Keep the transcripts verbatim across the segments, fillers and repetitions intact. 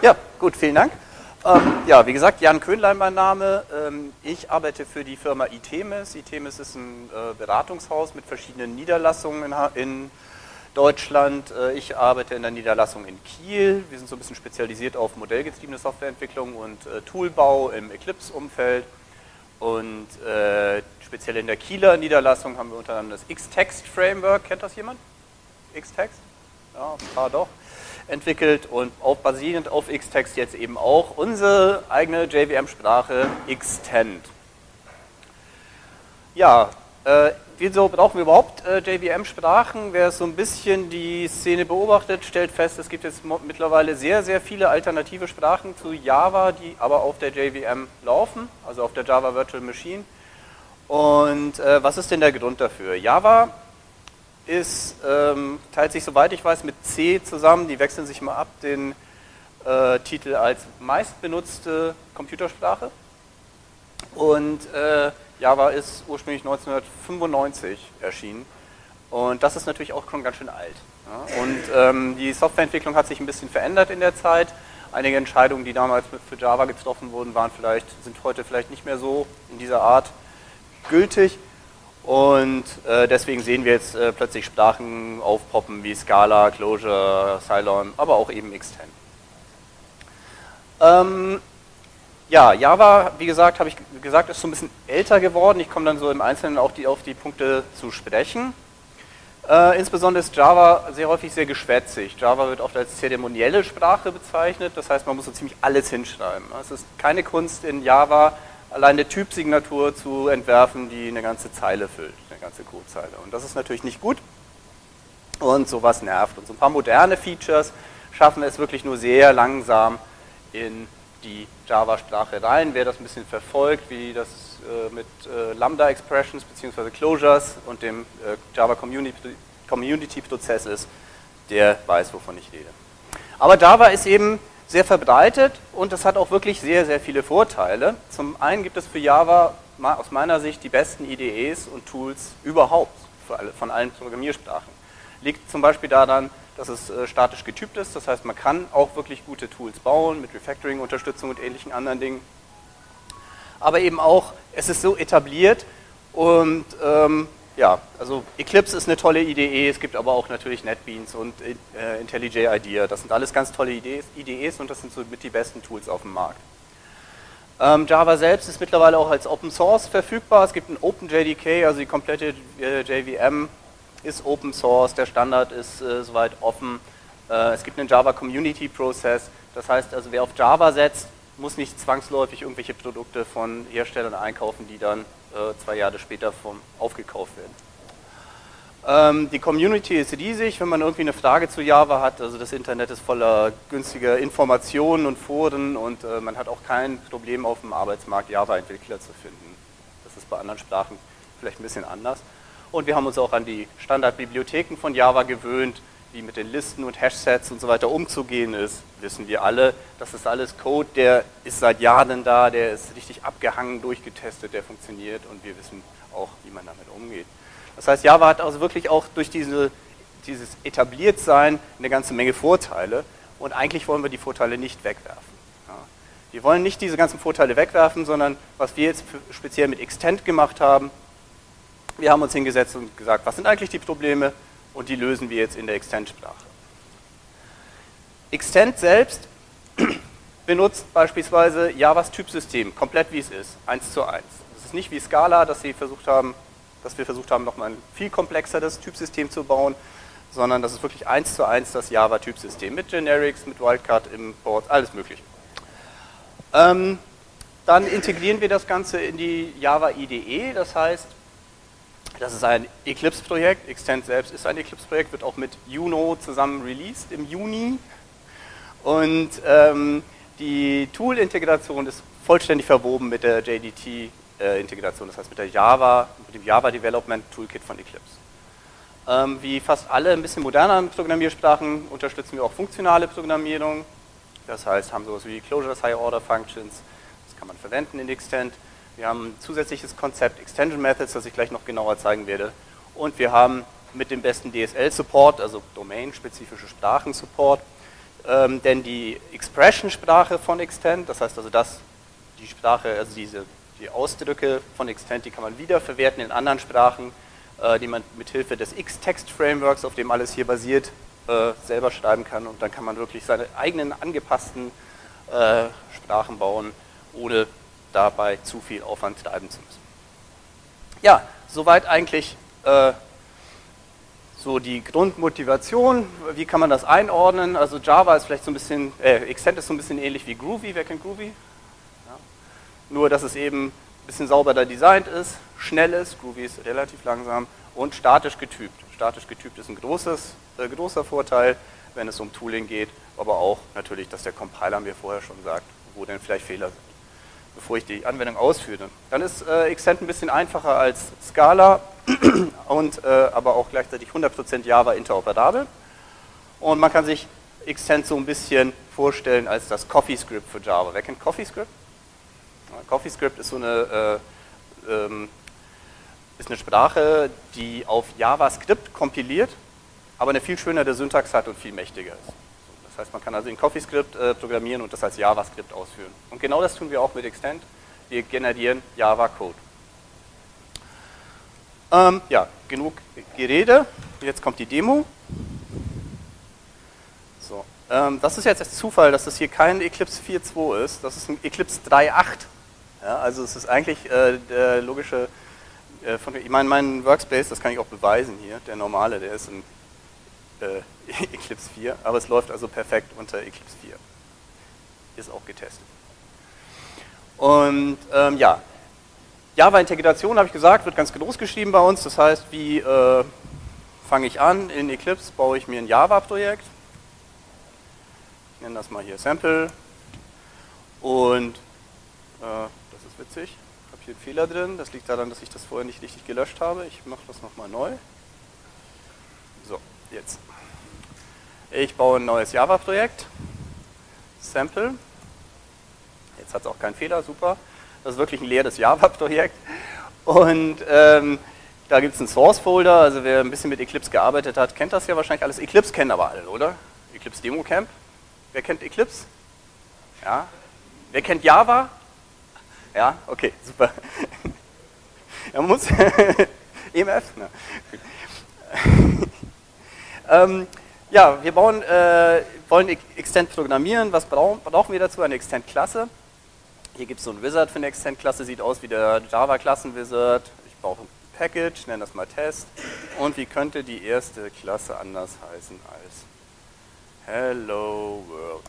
Ja, gut, vielen Dank. Ähm, ja, wie gesagt, Jan Köhnlein mein Name. Ähm, ich arbeite für die Firma Itemis. Itemis ist ein äh, Beratungshaus mit verschiedenen Niederlassungen in, in Deutschland. Äh, ich arbeite in der Niederlassung in Kiel. Wir sind so ein bisschen spezialisiert auf modellgetriebene Softwareentwicklung und äh, Toolbau im Eclipse-Umfeld. Und äh, speziell in der Kieler Niederlassung haben wir unter anderem das X-Text-Framework. Kennt das jemand? X-Text? Ja, ein paar doch. Entwickelt und auch basierend auf X-Text jetzt eben auch unsere eigene J V M-Sprache Xtend. Ja, äh, wieso brauchen wir überhaupt äh, J V M-Sprachen? Wer so ein bisschen die Szene beobachtet, stellt fest, es gibt jetzt mittlerweile sehr, sehr viele alternative Sprachen zu Java, die aber auf der J V M laufen, also auf der Java Virtual Machine. Und äh, was ist denn der Grund dafür? Java ist, ähm, teilt sich, soweit ich weiß, mit C zusammen, die wechseln sich mal ab, den äh, Titel als meistbenutzte Computersprache. Und äh, Java ist ursprünglich neunzehnhundertfünfundneunzig erschienen. Und das ist natürlich auch schon ganz schön alt. Ja? Und ähm, die Softwareentwicklung hat sich ein bisschen verändert in der Zeit. Einige Entscheidungen, die damals für Java getroffen wurden, waren vielleicht, sind heute vielleicht nicht mehr so in dieser Art gültig. Und äh, deswegen sehen wir jetzt äh, plötzlich Sprachen aufpoppen wie Scala, Clojure, Cylon, aber auch eben Xtend. Ähm, ja, Java, wie gesagt, habe ich gesagt, ist so ein bisschen älter geworden. Ich komme dann so im Einzelnen auch die, auf die Punkte zu sprechen. Äh, insbesondere ist Java sehr häufig sehr geschwätzig. Java wird oft als zeremonielle Sprache bezeichnet, das heißt, man muss so ziemlich alles hinschreiben. Es ist keine Kunst in Java, allein eine Typsignatur zu entwerfen, die eine ganze Zeile füllt, eine ganze Codezeile. Und das ist natürlich nicht gut und sowas nervt. Und so ein paar moderne Features schaffen es wirklich nur sehr langsam in die Java-Sprache rein. Wer das ein bisschen verfolgt, wie das äh, mit äh, Lambda-Expressions bzw. Closures und dem äh, Java-Community-Prozess ist, der weiß, wovon ich rede. Aber Java ist eben sehr verbreitet und das hat auch wirklich sehr, sehr viele Vorteile. Zum einen gibt es für Java aus meiner Sicht die besten I D Es und Tools überhaupt für alle, von allen Programmiersprachen. Liegt zum Beispiel daran, dass es äh, statisch getypt ist, das heißt, man kann auch wirklich gute Tools bauen mit Refactoring-Unterstützung und ähnlichen anderen Dingen. Aber eben auch, es ist so etabliert und ähm, ja, also Eclipse ist eine tolle I D E, es gibt aber auch natürlich NetBeans und äh, IntelliJ IDEA. Das sind alles ganz tolle I D Es, I D Es und das sind so mit die besten Tools auf dem Markt. Ähm, Java selbst ist mittlerweile auch als Open Source verfügbar. Es gibt ein OpenJDK, also die komplette äh, J V M ist Open Source, der Standard ist äh, soweit offen. Äh, es gibt einen Java Community Process, das heißt also wer auf Java setzt, muss nicht zwangsläufig irgendwelche Produkte von Herstellern einkaufen, die dann äh, zwei Jahre später vom, aufgekauft werden. Ähm, die Community ist riesig, wenn man irgendwie eine Frage zu Java hat, also das Internet ist voller günstiger Informationen und Foren und äh, man hat auch kein Problem auf dem Arbeitsmarkt Java-Entwickler zu finden. Das ist bei anderen Sprachen vielleicht ein bisschen anders. Und wir haben uns auch an die Standardbibliotheken von Java gewöhnt, wie mit den Listen und Hashsets und so weiter umzugehen ist, wissen wir alle. Das ist alles Code, der ist seit Jahren da, der ist richtig abgehangen, durchgetestet, der funktioniert und wir wissen auch, wie man damit umgeht. Das heißt, Java hat also wirklich auch durch diese, dieses Etabliertsein eine ganze Menge Vorteile und eigentlich wollen wir die Vorteile nicht wegwerfen. Ja. Wir wollen nicht diese ganzen Vorteile wegwerfen, sondern was wir jetzt speziell mit Xtend gemacht haben, wir haben uns hingesetzt und gesagt, was sind eigentlich die Probleme? Und die lösen wir jetzt in der Xtend-Sprache. Xtend selbst benutzt beispielsweise Javas Typsystem, komplett wie es ist, eins zu eins. Es ist nicht wie Scala, dass, sie versucht haben, dass wir versucht haben, nochmal ein viel komplexeres Typsystem zu bauen, sondern das ist wirklich eins zu eins das Java-Typsystem mit Generics, mit Wildcard-Imports, alles mögliche. Ähm, dann integrieren wir das Ganze in die Java I D E, das heißt, das ist ein Eclipse-Projekt, Xtend selbst ist ein Eclipse-Projekt, wird auch mit Juno zusammen released im Juni. Und ähm, die Tool-Integration ist vollständig verwoben mit der J D T-Integration, das heißt mit der Java, mit dem Java Development Toolkit von Eclipse. Ähm, wie fast alle ein bisschen moderneren Programmiersprachen unterstützen wir auch funktionale Programmierung. Das heißt, haben sowas wie Closures, High-Order-Functions, das kann man verwenden in Xtend. Wir haben ein zusätzliches Konzept Extension Methods, das ich gleich noch genauer zeigen werde. Und wir haben mit dem besten D S L-Support, also Domain-spezifische Sprachen-Support, ähm, denn die Expression-Sprache von Extend, das heißt also das, die Sprache, also diese, die Ausdrücke von Extend, die kann man wiederverwerten in anderen Sprachen, äh, die man mit Hilfe des X-Text-Frameworks, auf dem alles hier basiert, äh, selber schreiben kann, und dann kann man wirklich seine eigenen angepassten äh, Sprachen bauen, ohne dabei zu viel Aufwand treiben zu müssen. Ja, soweit eigentlich äh, so die Grundmotivation. Wie kann man das einordnen? Also Java ist vielleicht so ein bisschen, äh, Extend ist so ein bisschen ähnlich wie Groovy. Wer kennt Groovy? Ja. Nur, dass es eben ein bisschen sauberer designt ist, schnell ist, Groovy ist relativ langsam, und statisch getypt. Statisch getypt ist ein großes, äh, großer Vorteil, wenn es um Tooling geht, aber auch natürlich, dass der Compiler mir vorher schon sagt, wo denn vielleicht Fehler sind, bevor ich die Anwendung ausführe. Dann ist äh, Extend ein bisschen einfacher als Scala und äh, aber auch gleichzeitig hundert Prozent Java interoperabel. Und man kann sich Extend so ein bisschen vorstellen als das CoffeeScript für Java. Wer kennt CoffeeScript? Ja, CoffeeScript ist so eine, äh, ähm, ist eine Sprache, die auf JavaScript kompiliert, aber eine viel schönere Syntax hat und viel mächtiger ist. Das heißt, man kann also in CoffeeScript äh, programmieren und das als JavaScript ausführen. Und genau das tun wir auch mit Extend. Wir generieren Java-Code. Ähm, ja, genug Gerede. Jetzt kommt die Demo. So, ähm, das ist jetzt der Zufall, dass das hier kein Eclipse vier Punkt zwei ist. Das ist ein Eclipse drei Punkt acht. Ja, also es ist eigentlich äh, der logische, äh, von, ich meine, mein Workspace, das kann ich auch beweisen hier, der normale, der ist ein Äh, Eclipse vier, aber es läuft also perfekt unter Eclipse vier. Ist auch getestet. Und ähm, ja, Java-Integration, habe ich gesagt, wird ganz groß geschrieben bei uns. Das heißt, wie äh, fange ich an? In Eclipse baue ich mir ein Java-Projekt. Ich nenne das mal hier Sample. Und äh, das ist witzig, ich habe hier einen Fehler drin. Das liegt daran, dass ich das vorher nicht richtig gelöscht habe. Ich mache das nochmal neu. So, jetzt. Ich baue ein neues Java-Projekt. Sample. Jetzt hat es auch keinen Fehler, super. Das ist wirklich ein leeres Java-Projekt. Und ähm, da gibt es einen Source-Folder. Also wer ein bisschen mit Eclipse gearbeitet hat, kennt das ja wahrscheinlich alles. Eclipse kennen aber alle, oder? Eclipse Demo Camp. Wer kennt Eclipse? Ja. Wer kennt Java? Ja, okay, super. Er muss. E M F? Na, gut. ähm, ja, wir bauen, äh, wollen Extend programmieren. Was brauchen, brauchen wir dazu? Eine Extend-Klasse. Hier gibt es so einen Wizard für eine Extend-Klasse, sieht aus wie der Java-Klassen-Wizard. Ich brauche ein Package, nenne das mal Test. Und wie könnte die erste Klasse anders heißen als Hello World?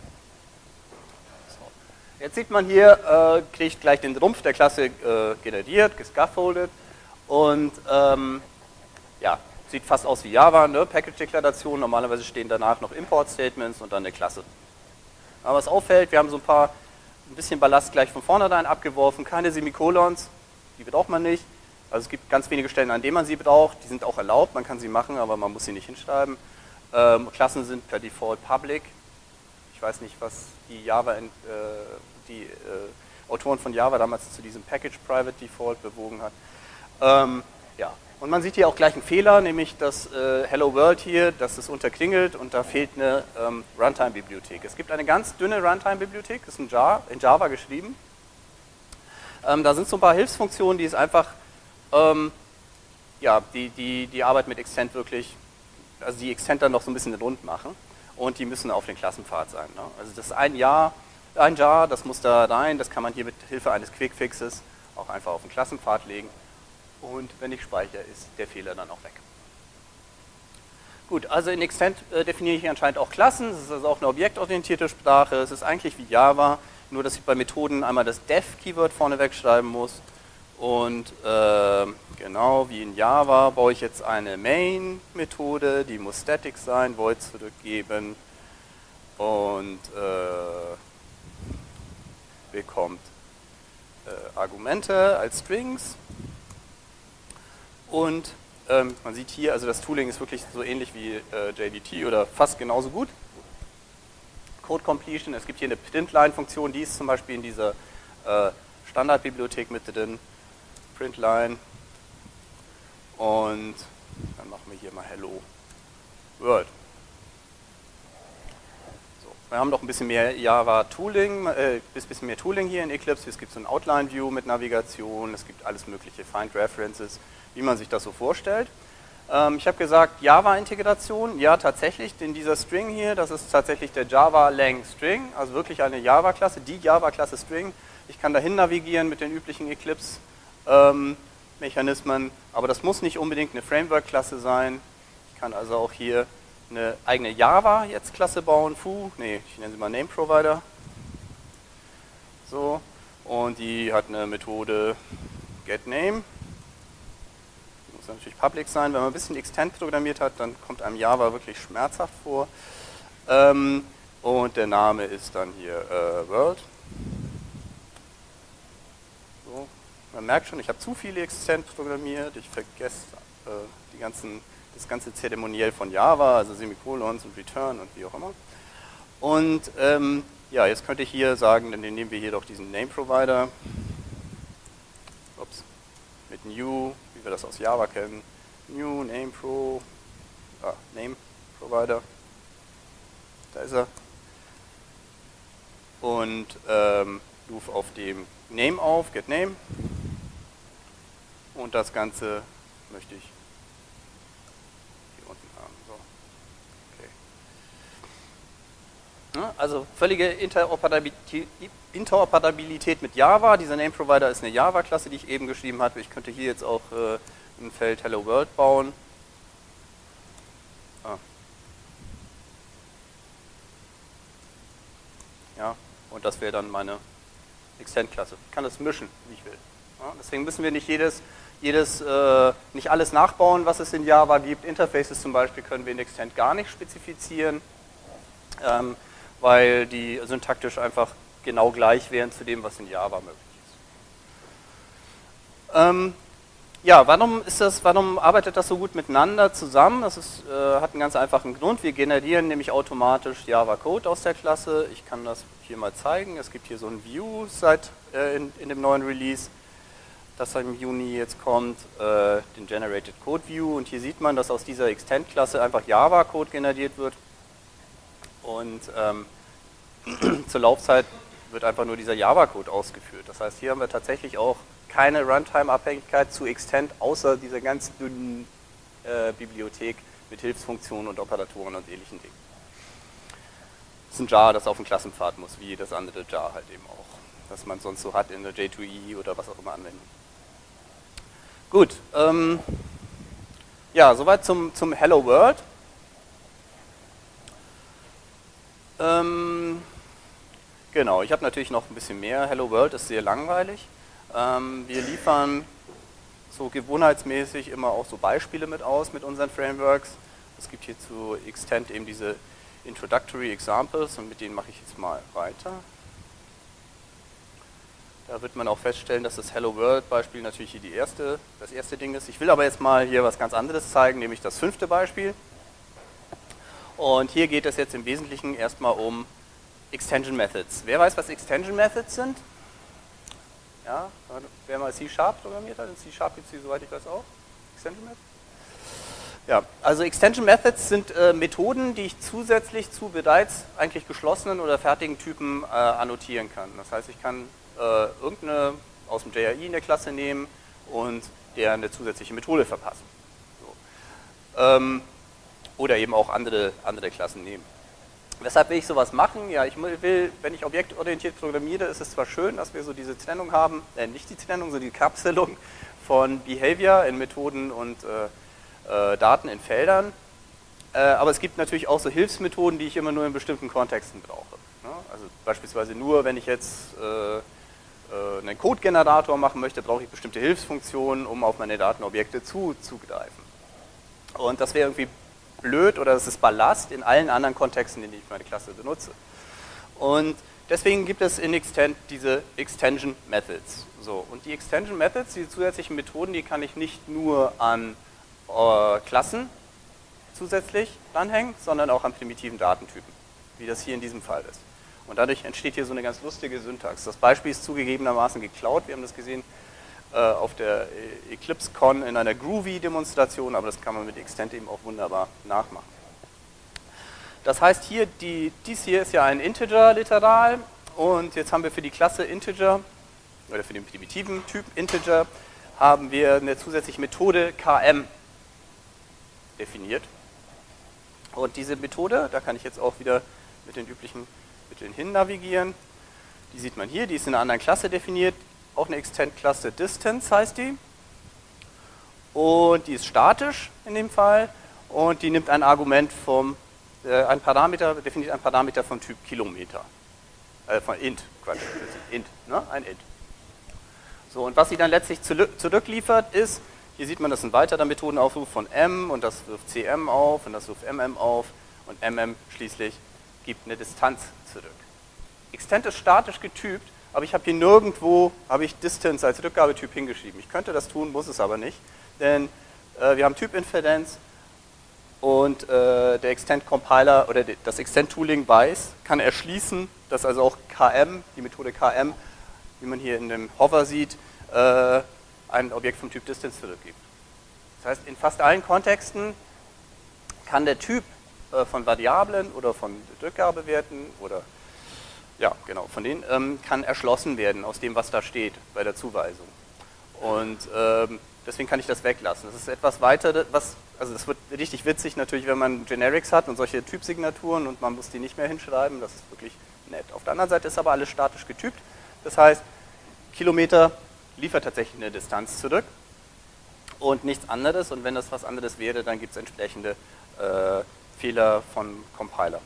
So. Jetzt sieht man hier, äh, kriegt gleich den Rumpf der Klasse äh, generiert, gescaffoldet. Und ähm, ja, sieht fast aus wie Java, ne? Package-Deklaration. Normalerweise stehen danach noch Import-Statements und dann eine Klasse. Aber was auffällt, wir haben so ein paar, ein bisschen Ballast gleich von vornherein abgeworfen, keine Semikolons, die braucht man nicht. Also es gibt ganz wenige Stellen, an denen man sie braucht, die sind auch erlaubt, man kann sie machen, aber man muss sie nicht hinschreiben. Ähm, Klassen sind per Default public. Ich weiß nicht, was die Java, äh, die äh, Autoren von Java damals zu diesem Package Private Default bewogen hat. Ähm, ja. Und man sieht hier auch gleich einen Fehler, nämlich das äh, Hello World hier, das ist unterklingelt und da fehlt eine ähm, Runtime-Bibliothek. Es gibt eine ganz dünne Runtime-Bibliothek, das ist in Java, in Java geschrieben. Ähm, da sind so ein paar Hilfsfunktionen, die es einfach, ähm, ja, die, die die Arbeit mit Extend wirklich, also die Extend dann noch so ein bisschen rund machen und die müssen auf den Klassenpfad sein. Ne? Also das ist ein Jahr, ein Jar, das muss da rein, das kann man hier mit Hilfe eines Quickfixes auch einfach auf den Klassenpfad legen. Und wenn ich speichere, ist der Fehler dann auch weg. Gut, also in Extend äh, definiere ich anscheinend auch Klassen. Das ist also auch eine objektorientierte Sprache. Es ist eigentlich wie Java, nur dass ich bei Methoden einmal das Def-Keyword vorneweg schreiben muss. Und äh, genau wie in Java baue ich jetzt eine Main-Methode, die muss static sein, void zurückgeben und äh, bekommt äh, Argumente als Strings. Und ähm, man sieht hier, also das Tooling ist wirklich so ähnlich wie äh, J D T oder fast genauso gut. Code Completion, es gibt hier eine Printline-Funktion, die ist zum Beispiel in dieser äh, Standardbibliothek mit drin. Printline. Und dann machen wir hier mal Hello World. Wir haben noch ein bisschen mehr Java-Tooling, äh, ein bisschen mehr Tooling hier in Eclipse. Es gibt so ein Outline-View mit Navigation, es gibt alles mögliche, Find References, wie man sich das so vorstellt. Ähm, ich habe gesagt, Java-Integration, ja tatsächlich, denn dieser String hier, das ist tatsächlich der Java-Lang-String, also wirklich eine Java-Klasse, die Java-Klasse String. Ich kann dahin navigieren mit den üblichen Eclipse-Mechanismen, ähm, aber das muss nicht unbedingt eine Framework-Klasse sein. Ich kann also auch hier eine eigene Java jetzt Klasse bauen, Foo, nee, ich nenne sie mal Name Provider. So, und die hat eine Methode getName. Muss natürlich public sein. Wenn man ein bisschen Extend programmiert hat, dann kommt einem Java wirklich schmerzhaft vor. Ähm, und der Name ist dann hier äh, World. So, man merkt schon, ich habe zu viele Extend programmiert, ich vergesse äh, die ganzen das ganze Zeremoniell von Java, also Semikolons und Return und wie auch immer. Und ähm, ja, jetzt könnte ich hier sagen, dann nehmen wir hier doch diesen Name Provider. Ups, mit New, wie wir das aus Java kennen. New Name Pro, ah, Name Provider. Da ist er. Und ähm, rufe auf dem Name auf, get Name. Und das Ganze möchte ich also völlige Interoperabilität mit Java. Dieser Name Provider ist eine Java-Klasse, die ich eben geschrieben hatte. Ich könnte hier jetzt auch äh, ein Feld Hello World bauen. Ah. Ja, und das wäre dann meine Extend-Klasse. Ich kann das mischen, wie ich will. Ja, deswegen müssen wir nicht jedes, jedes äh, nicht alles nachbauen, was es in Java gibt. Interfaces zum Beispiel können wir in Extend gar nicht spezifizieren. Ähm, weil die syntaktisch einfach genau gleich wären zu dem, was in Java möglich ist. Ähm, ja, warum ist das, warum arbeitet das so gut miteinander zusammen? Das ist, äh, hat einen ganz einfachen Grund. Wir generieren nämlich automatisch Java-Code aus der Klasse. Ich kann das hier mal zeigen. Es gibt hier so ein View seit äh, in, in dem neuen Release, das im Juni jetzt kommt, äh, den Generated Code View. Und hier sieht man, dass aus dieser Extend-Klasse einfach Java-Code generiert wird. Und ähm, zur Laufzeit wird einfach nur dieser Java-Code ausgeführt. Das heißt, hier haben wir tatsächlich auch keine Runtime-Abhängigkeit zu Extend, außer dieser ganz dünnen äh, Bibliothek mit Hilfsfunktionen und Operatoren und ähnlichen Dingen. Das ist ein Jar, das auf den Klassenpfad muss, wie das andere Jar halt eben auch, das man sonst so hat in der J zwei E oder was auch immer anwenden. Gut, ähm, ja, soweit zum, zum Hello World. Ähm, genau, ich habe natürlich noch ein bisschen mehr. Hello World ist sehr langweilig. Ähm, wir liefern so gewohnheitsmäßig immer auch so Beispiele mit aus mit unseren Frameworks. Es gibt hier zu Extend eben diese Introductory Examples und mit denen mache ich jetzt mal weiter. Da wird man auch feststellen, dass das Hello World Beispiel natürlich hier die erste, das erste Ding ist. Ich will aber jetzt mal hier was ganz anderes zeigen, nämlich das fünfte Beispiel. Und hier geht es jetzt im Wesentlichen erstmal um Extension Methods. Wer weiß, was Extension Methods sind? Ja, wer mal C Sharp programmiert hat, in C Sharp gibt es die, soweit ich weiß, auch. Extension Methods? Ja, also Extension Methods sind äh, Methoden, die ich zusätzlich zu bereits eigentlich geschlossenen oder fertigen Typen äh, annotieren kann. Das heißt, ich kann äh, irgendeine aus dem J R I in der Klasse nehmen und der eine zusätzliche Methode verpassen. So. Ähm, Oder eben auch andere, andere Klassen nehmen. Weshalb will ich sowas machen? Ja, ich will, wenn ich objektorientiert programmiere, ist es zwar schön, dass wir so diese Trennung haben, äh, nicht die Trennung, sondern die Kapselung von Behavior in Methoden und äh, äh, Daten in Feldern, äh, aber es gibt natürlich auch so Hilfsmethoden, die ich immer nur in bestimmten Kontexten brauche. Ne? Also beispielsweise nur, wenn ich jetzt äh, äh, einen Code-Generator machen möchte, brauche ich bestimmte Hilfsfunktionen, um auf meine Datenobjekte zuzugreifen. Und das wäre irgendwie blöd oder das ist Ballast in allen anderen Kontexten, in denen ich meine Klasse benutze. Und deswegen gibt es in Extend diese Extension Methods. So, und die Extension Methods, diese zusätzlichen Methoden, die kann ich nicht nur an äh, Klassen zusätzlich dranhängen, sondern auch an primitiven Datentypen, wie das hier in diesem Fall ist. Und dadurch entsteht hier so eine ganz lustige Syntax. Das Beispiel ist zugegebenermaßen geklaut, wir haben das gesehen auf der EclipseCon in einer Groovy-Demonstration, aber das kann man mit Extend eben auch wunderbar nachmachen. Das heißt hier, die, dies hier ist ja ein Integer-Literal und jetzt haben wir für die Klasse Integer oder für den primitiven Typ Integer haben wir eine zusätzliche Methode K M definiert. Und diese Methode, da kann ich jetzt auch wieder mit den üblichen Mitteln hin navigieren. Die sieht man hier, die ist in einer anderen Klasse definiert, auch eine Extend-Klasse Distance heißt die. Und die ist statisch in dem Fall und die nimmt ein Argument vom, äh, ein Parameter, definiert ein Parameter vom Typ Kilometer. Äh, von int, Quatsch, int, ne? Ein int. So, und was sie dann letztlich zurückliefert ist, hier sieht man, das ist ein weiterer Methodenaufruf von m und das wirft cm auf und das wirft mm auf und mm schließlich gibt eine Distanz zurück. Extend ist statisch getypt, aber ich habe hier nirgendwo, habe ich Distance als Rückgabetyp hingeschrieben. Ich könnte das tun, muss es aber nicht, denn äh, wir haben Typinferenz und äh, der Extend-Compiler oder das Extend-Tooling weiß, kann erschließen, dass also auch K M, die Methode K M, wie man hier in dem Hover sieht, äh, ein Objekt vom Typ Distance zurückgibt. Das heißt, in fast allen Kontexten kann der Typ äh, von Variablen oder von Rückgabewerten oder ja, genau, von denen ähm, kann erschlossen werden aus dem, was da steht bei der Zuweisung. Und ähm, deswegen kann ich das weglassen. Das ist etwas weiter, was, also das wird richtig witzig natürlich, wenn man Generics hat und solche Typsignaturen und man muss die nicht mehr hinschreiben, das ist wirklich nett. Auf der anderen Seite ist aber alles statisch getypt, das heißt, Kilometer liefert tatsächlich eine Distanz zurück und nichts anderes und wenn das was anderes wäre, dann gibt es entsprechende äh, Fehler von Compiler.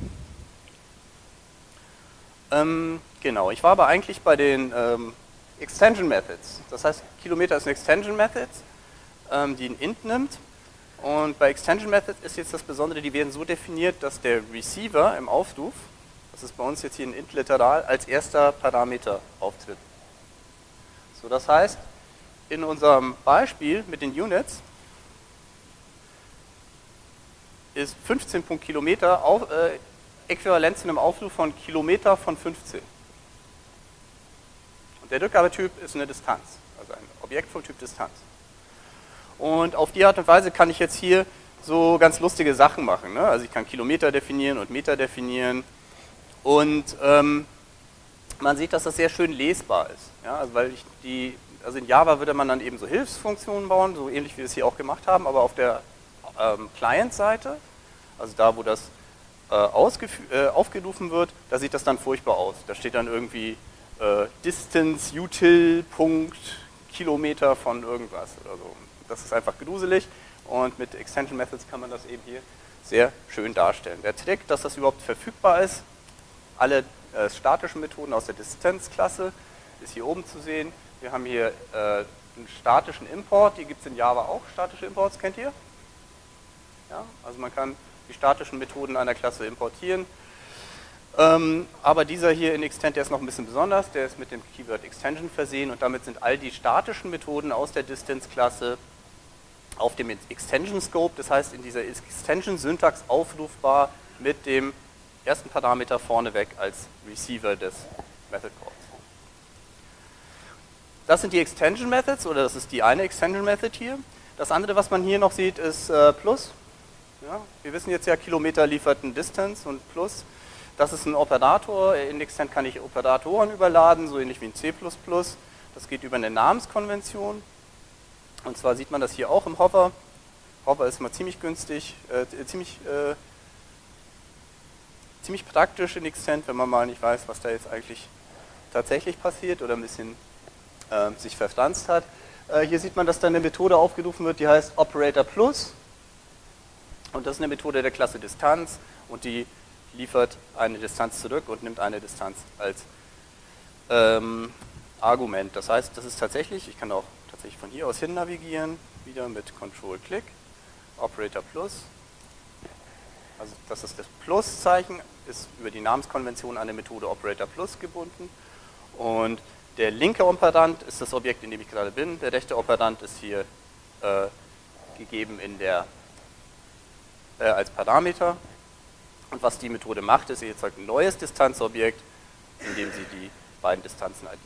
Ähm, genau, ich war aber eigentlich bei den ähm, Extension Methods. Das heißt, Kilometer ist eine Extension Method, ähm, die ein int nimmt. Und bei Extension Methods ist jetzt das Besondere, die werden so definiert, dass der Receiver im Aufruf, das ist bei uns jetzt hier ein int-Literal, als erster Parameter auftritt. So, das heißt, in unserem Beispiel mit den Units ist fünfzehn Kilometer auf, äh, äquivalent zu einem Aufruf von Kilometer von fünfzehn. Und der Rückgabetyp ist eine Distanz, also ein Objekt vom Typ Distanz. Und auf die Art und Weise kann ich jetzt hier so ganz lustige Sachen machen. Ne? Also ich kann Kilometer definieren und Meter definieren. Und ähm, man sieht, dass das sehr schön lesbar ist. Ja? Also, weil ich die, also in Java würde man dann eben so Hilfsfunktionen bauen, so ähnlich wie wir es hier auch gemacht haben, aber auf der ähm, Client-Seite, also da, wo das Äh, aufgerufen wird, da sieht das dann furchtbar aus. Da steht dann irgendwie äh, Distance, Util, Punkt, Kilometer von irgendwas oder so. Das ist einfach gruselig und mit Extension Methods kann man das eben hier sehr schön darstellen. Der Trick, dass das überhaupt verfügbar ist, alle äh, statischen Methoden aus der Distance-Klasse ist hier oben zu sehen. Wir haben hier äh, einen statischen Import, die gibt es in Java auch, statische Imports, kennt ihr? Ja, also man kann die statischen Methoden einer Klasse importieren. Ähm, aber dieser hier in Extend, der ist noch ein bisschen besonders, der ist mit dem Keyword Extension versehen und damit sind all die statischen Methoden aus der Distance-Klasse auf dem Extension Scope, das heißt in dieser Extension-Syntax aufrufbar mit dem ersten Parameter vorneweg als Receiver des Method Calls. Das sind die Extension Methods, oder das ist die eine Extension Method hier. Das andere, was man hier noch sieht, ist äh, Plus. Ja, wir wissen jetzt ja, Kilometer liefert ein Distance und Plus. Das ist ein Operator. In Extend kann ich Operatoren überladen, so ähnlich wie in C plus plus. Das geht über eine Namenskonvention. Und zwar sieht man das hier auch im Hover. Hover ist mal ziemlich günstig, äh, ziemlich, äh, ziemlich praktisch in Extend, wenn man mal nicht weiß, was da jetzt eigentlich tatsächlich passiert oder ein bisschen äh, sich verfranst hat. Äh, hier sieht man, dass da eine Methode aufgerufen wird, die heißt Operator Plus. Und das ist eine Methode der Klasse Distanz und die liefert eine Distanz zurück und nimmt eine Distanz als ähm, Argument. Das heißt, das ist tatsächlich, ich kann auch tatsächlich von hier aus hin navigieren, wieder mit Control-Click, Operator Plus. Also das ist das Plus-Zeichen, ist über die Namenskonvention an der Methode Operator Plus gebunden. Und der linke Operand ist das Objekt, in dem ich gerade bin. Der rechte Operand ist hier äh, gegeben in der als Parameter. Und was die Methode macht, ist, sie erzeugt ein neues Distanzobjekt, indem sie die beiden Distanzen addiert.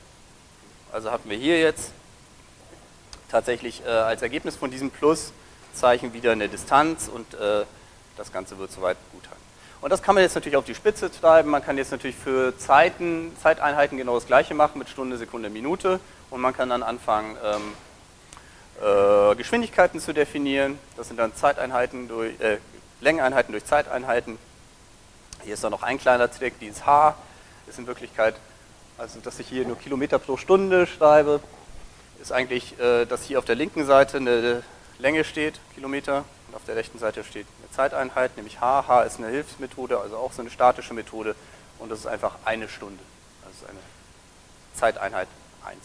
Also haben wir hier jetzt tatsächlich äh, als Ergebnis von diesem Plus Zeichen wieder eine Distanz und äh, das Ganze wird soweit gut halten. Und das kann man jetzt natürlich auf die Spitze treiben. Man kann jetzt natürlich für Zeiten, Zeiteinheiten genau das Gleiche machen mit Stunde, Sekunde, Minute. Und man kann dann anfangen, ähm, äh, Geschwindigkeiten zu definieren. Das sind dann Zeiteinheiten durch, äh, Längeneinheiten durch Zeiteinheiten. Hier ist dann noch ein kleiner Trick, dieses H ist in Wirklichkeit, also dass ich hier nur Kilometer pro Stunde schreibe, ist eigentlich, äh, dass hier auf der linken Seite eine Länge steht, Kilometer, und auf der rechten Seite steht eine Zeiteinheit, nämlich H. H ist eine Hilfsmethode, also auch so eine statische Methode, und das ist einfach eine Stunde. Das ist eine Zeiteinheit eins.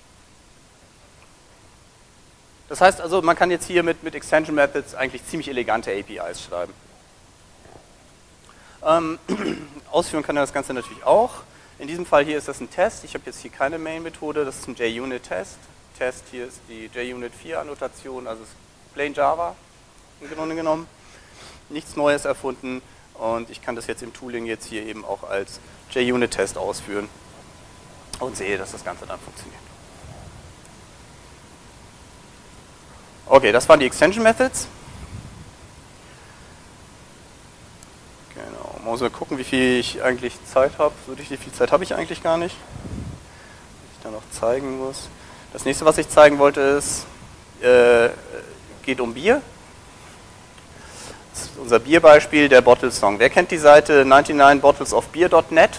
Das heißt also, man kann jetzt hier mit, mit Extension Methods eigentlich ziemlich elegante A P Is schreiben. Ähm, ausführen kann er das Ganze natürlich auch. In diesem Fall hier ist das ein Test. Ich habe jetzt hier keine Main-Methode, das ist ein JUnit-Test. Test hier ist die JUnit vier Annotation, also ist plain Java im Grunde genommen. Nichts Neues erfunden und ich kann das jetzt im Tooling jetzt hier eben auch als JUnit-Test ausführen und sehe, dass das Ganze dann funktioniert. Okay, das waren die Extension Methods. Genau, mal so gucken, wie viel ich eigentlich Zeit habe. So richtig viel Zeit habe ich eigentlich gar nicht, was ich da noch zeigen muss. Das nächste, was ich zeigen wollte, ist, äh, geht um Bier. Das ist unser Bierbeispiel, der Bottle Song. Wer kennt die Seite neunundneunzig bottles of beer dot net?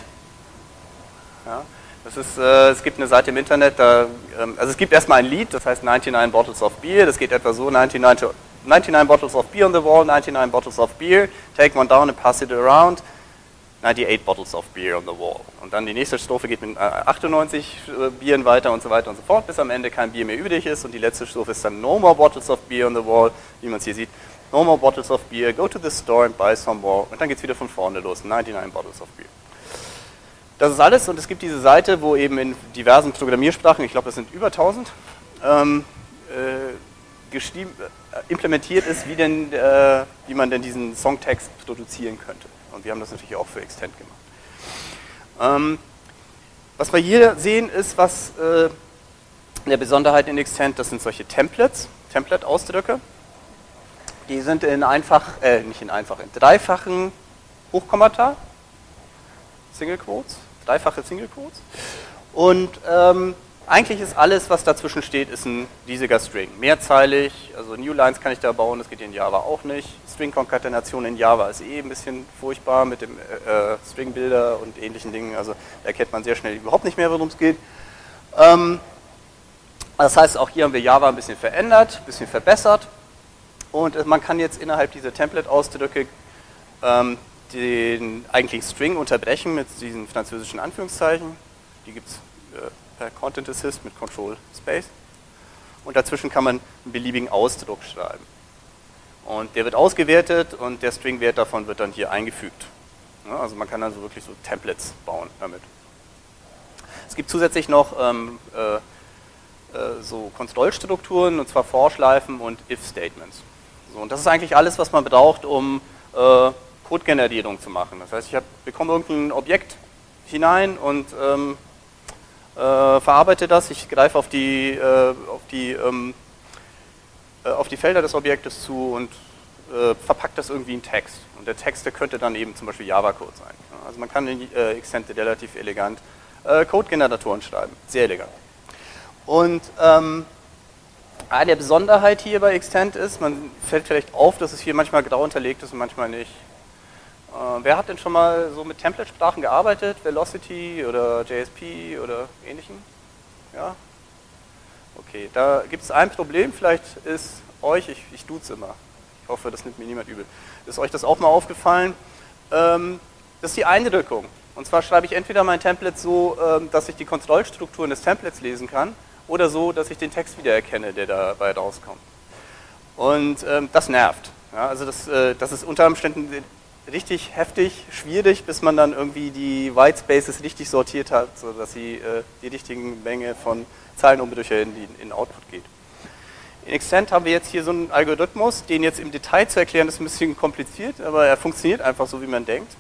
Ja, das ist, äh, es gibt eine Seite im Internet, da, ähm, also es gibt erstmal ein Lied, das heißt neunundneunzig bottles of beer, das geht etwa so, neunundneunzig, neunundneunzig bottles of beer on the wall, neunundneunzig bottles of beer, take one down and pass it around, ninety-eight bottles of beer on the wall. Und dann die nächste Strophe geht mit achtundneunzig Bieren weiter und so weiter und so fort, bis am Ende kein Bier mehr übrig ist. Und die letzte Strophe ist dann no more bottles of beer on the wall, wie man es hier sieht. No more bottles of beer, go to the store and buy some more. Und dann geht es wieder von vorne los, neunundneunzig bottles of beer. Das ist alles und es gibt diese Seite, wo eben in diversen Programmiersprachen, ich glaube das sind über tausend, ähm, äh, geschrieben, äh, implementiert ist, wie, denn, äh, wie man denn diesen Songtext produzieren könnte. Und wir haben das natürlich auch für Extend gemacht. Ähm, was wir hier sehen, ist, was äh, eine Besonderheit in Extend, das sind solche Templates, Template-Ausdrücke. Die sind in einfach, äh, nicht in einfach, in dreifachen Hochkommata, Single Quotes, dreifache Single Quotes. Und ähm, eigentlich ist alles, was dazwischen steht, ist ein riesiger String. Mehrzeilig, also New Lines kann ich da bauen, das geht in Java auch nicht. String-Konkatenation in Java ist eh ein bisschen furchtbar mit dem äh, String-Builder und ähnlichen Dingen. Also da erkennt man sehr schnell überhaupt nicht mehr, worum es geht. Ähm, das heißt, auch hier haben wir Java ein bisschen verändert, ein bisschen verbessert. Und man kann jetzt innerhalb dieser Template-Ausdrücke ähm, den eigentlichen String unterbrechen mit diesen französischen Anführungszeichen. Die gibt es äh, per Content Assist mit Control Space. Und dazwischen kann man einen beliebigen Ausdruck schreiben. Und der wird ausgewertet und der Stringwert davon wird dann hier eingefügt. Ja, also man kann also wirklich so Templates bauen damit. Es gibt zusätzlich noch ähm, äh, äh, so Kontrollstrukturen, und zwar For-Schleifen und If-Statements. So, und das ist eigentlich alles, was man braucht, um äh, Codegenerierung zu machen. Das heißt, ich hab, bekomme irgendein Objekt hinein und ähm, äh, verarbeite das. Ich greife auf die, äh, auf, die, ähm, äh, auf die Felder des Objektes zu und äh, verpackt das irgendwie in Text. Und der Text, der könnte dann eben zum Beispiel Java-Code sein. Ja, also man kann in äh, Extend relativ elegant äh, Code-Generatoren schreiben. Sehr elegant. Und ähm, eine der Besonderheit hier bei Extend ist, man fällt vielleicht auf, dass es hier manchmal grau unterlegt ist und manchmal nicht. Äh, wer hat denn schon mal so mit Template-Sprachen gearbeitet? Velocity oder J S P oder ähnlichen? Ja? Okay, da gibt es ein Problem, vielleicht ist euch, ich, ich duze immer, ich hoffe, das nimmt mir niemand übel, ist euch das auch mal aufgefallen? Ähm, das ist die Einrückung. Und zwar schreibe ich entweder mein Template so, ähm, dass ich die Kontrollstrukturen des Templates lesen kann, oder so, dass ich den Text wiedererkenne, der dabei rauskommt. Und ähm, das nervt. Ja, also das, äh, das ist unter Umständen richtig heftig, schwierig, bis man dann irgendwie die White Spaces richtig sortiert hat, sodass sie äh, die richtigen Menge von Zeilenumbrüche in den in Output geht. In Extend haben wir jetzt hier so einen Algorithmus, den jetzt im Detail zu erklären, ist ein bisschen kompliziert, aber er funktioniert einfach so, wie man denkt.